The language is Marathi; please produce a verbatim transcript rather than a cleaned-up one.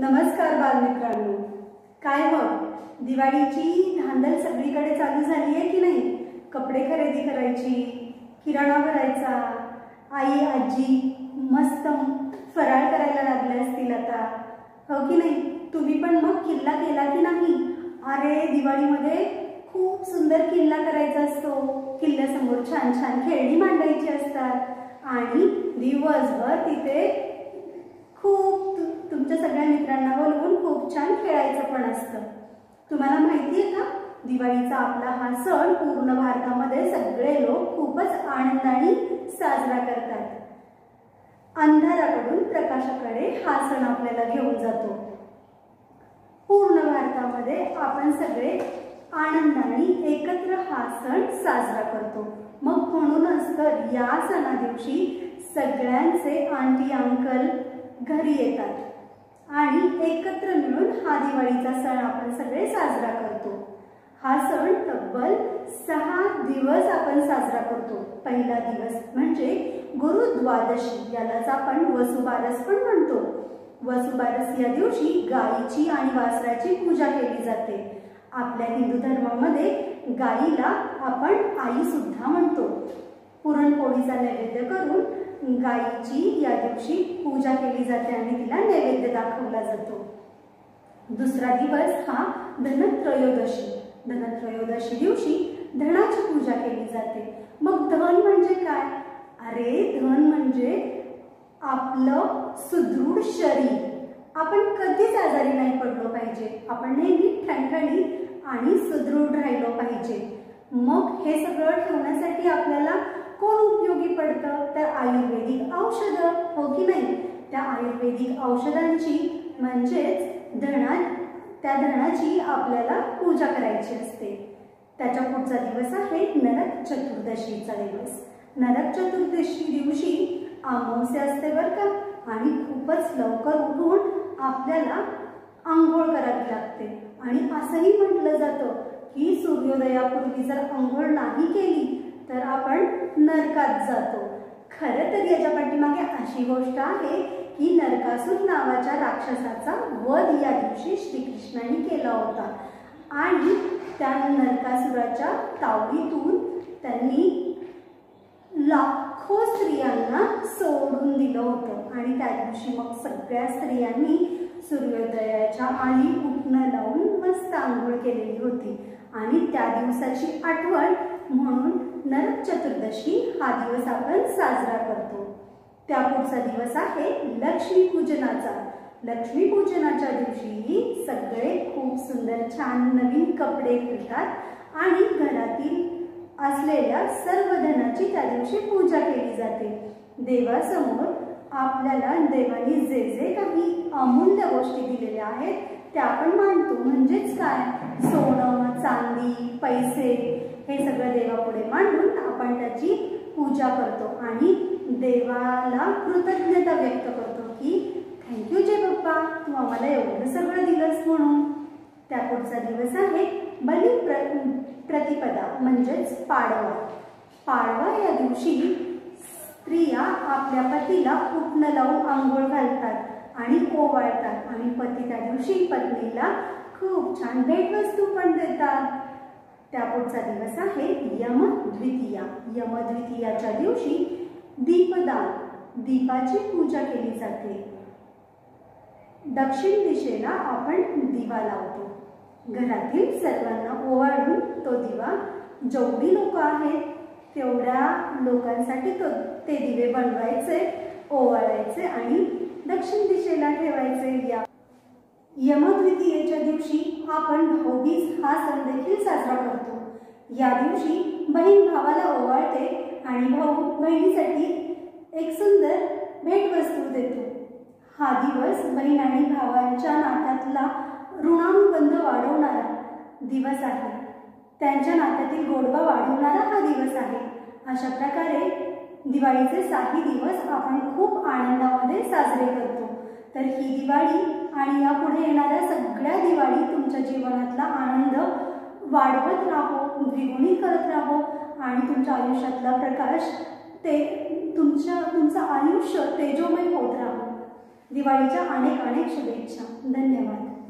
नमस्कार बालमित्रांनो, काय मग दिवाळीची धांदल सगळीकडे चालू झाली आहे की नाही? कपडे खरेदी करायची, किराणा भरायचा, आई आजी मस्त फराळ करायला लागले असतील आता, हो की नाही? तुम्ही पण मग किल्ला केला की नाही? अरे दिवाळीमध्ये खूप सुंदर किल्ला करायचा असतो. किल्ल्यासमोर छान छान खेळणी मांडायची असतात आणि दिवसभर तिथे खूप तुमच्या सगळ्या मित्रांना बोलवून खूप छान खेळायचं पण असतं. तुम्हाला माहिती आहे का, दिवाळीचा आपला हा सण पूर्ण भारतामध्ये सगळे लोक खूपच आनंदाने साजरा करतात. अंधाराकडून प्रकाशाकडे हा सण आपल्याला घेऊन जातो. पूर्ण भारतामध्ये आपण सगळे आनंदाने एकत्र हा सण साजरा करतो. मग म्हणूनच तर या सणा दिवशी सगळ्यांचे आंटी अंकल घरी येतात आणि एकत्र मिळून हा दिवाळीचा सण आपण सगळे साजरा करतो. हा सण तब्बल सहा दिवस आपण साजरा करतो. पहिला दिवस म्हणजे गुरुद्वादशी, यालाच आपण वसुबारस पण म्हणतो. वसुबारस या दिवशी गायीची आणि वासराची पूजा केली जाते. आपल्या हिंदू धर्मामध्ये गायीला आपण आई सुद्धा म्हणतो. पुरणपोळीचा नैवेद्य करून गायीची या दिवशी पूजा केली जाते आणि तिला नैवेद्य दाखवला जातो. दुसरा दिवस हा धनत्रयोदशी. धनत्रयोदशी दिवशी धनाची पूजा केली जाते. मग धन म्हणजे काय? अरे धन म्हणजे आपलं सुदृढ शरीर. आपण कधीच आजारी नाही पडलो पाहिजे. आपण नेहमी ठणठणीत आणि सुदृढ राहिलो पाहिजे. मग हे सगळं ठेवण्यासाठी आपल्याला कोण उपयोगी पडतं? तर आयुर्वेदिक औषधं, हो की नाही? त्या आयुर्वेदिक औषधांची म्हणजेच धणा त्या धणाची आपल्याला पूजा करायची असते. त्याच्या पुढचा दिवस आहे नरक चतुर्दशीचा दिवस. नरक चतुर्दशी दिवशी अमावस्या असते बरं का, आणि खूपच लवकर उठून आपल्याला आंघोळ करावी लागते. आणि असंही म्हटलं जातं की सूर्योदयापूर्वी जर आंघोळ नाही केली तर आपण नरकात जातो. खरं तर याच्या पाठीमागे अशी गोष्ट आहे की नरकासूर नावाच्या राक्षसाचा वध या दिवशी श्रीकृष्णाने केला होता आणि त्या नरकासुराच्या तावडीतून त्यांनी लाखो स्त्रियांना सोडून दिलं होतं. आणि त्या दिवशी मग सगळ्या स्त्रियांनी सूर्योदयाच्या आधी उठणं लावून मस्त आंघोळ केलेली होती. आणि त्या दिवसाची आठवण म्हणून नरक चतुर्दशी हा दिवस आपण साजरा करतो. त्या पुढचा दिवस आहे लक्ष्मीपूजनाचा. लक्ष्मीपूजनाच्या दिवशी सगळे खूप सुंदर छान नवीन कपडे घालतात आणि घरातील असलेल्या सर्व धनाची त्या दिवशी पूजा केली जाते. देवासमोर आपल्याला देवाने जे जे काही अमूल्य गोष्टी दिलेल्या आहेत त्या आपण मानतो. म्हणजेच काय, सोनं चांदी पैसे हे सगळं देवापुढे मांडून आपण त्याची पूजा करतो आणि देवाला कृतज्ञता व्यक्त करतो की थँक्यू जय बाप्पा, तू आम्हाला एवढं सगळं दिलंस म्हणून. त्या पुढचा दिवस आहे बली प्र प्रतिपदा म्हणजेच पाडवा. पाडवा या दिवशी स्त्रिया आपल्या पतीला उठणं लावून आंघोळ घालतात आणि ओवाळतात आणि पती त्या दिवशी पत्नीला खूप छान भेटवस्तू पण देतात. त्या पुढचा दिवस आहे यमद्वितीया. यमद्वितीयाच्या दिवशी दीपदान, दीपाची पूजा केली जाते. दक्षिण दिशेला आपण दिवा लावतो. घरातील सर्वांना ओवाळून तो दिवा, जेवढी लोक आहेत तेवढ्या लोकांसाठी तो ते दिवे बनवायचे, ओवाळायचे आणि दक्षिण दिशेला ठेवायचे. या यमद्वितीयेच्या दिवशी आपण भाऊबीज हा सण देखील साजरा करतो. या दिवशी बहीण भावाला ओवाळते आणि भाऊ बहिणीसाठी एक सुंदर भेटवस्तू देतो. हा दिवस बहीण आणि भावांच्या नात्यातला ऋणानुबंध वाढवणारा दिवस आहे. त्यांच्या नात्यातील गोडवा वाढवणारा हा दिवस आहे. अशा प्रकारे दिवाळीचे साही दिवस आपण खूप आनंदामध्ये साजरे करतो. तर ही दिवाळी आणि यापुढे येणाऱ्या सगळ्या दिवाळी तुमच्या जीवनातला आनंद वाढवत राहो, द्विगुणित करत राहो आणि तुमच्या आयुष्यातला प्रकाश ते तुमच्या तुमचं आयुष्य तेजोमय होत राहो. दिवाळीच्या अनेक अनेक शुभेच्छा. धन्यवाद.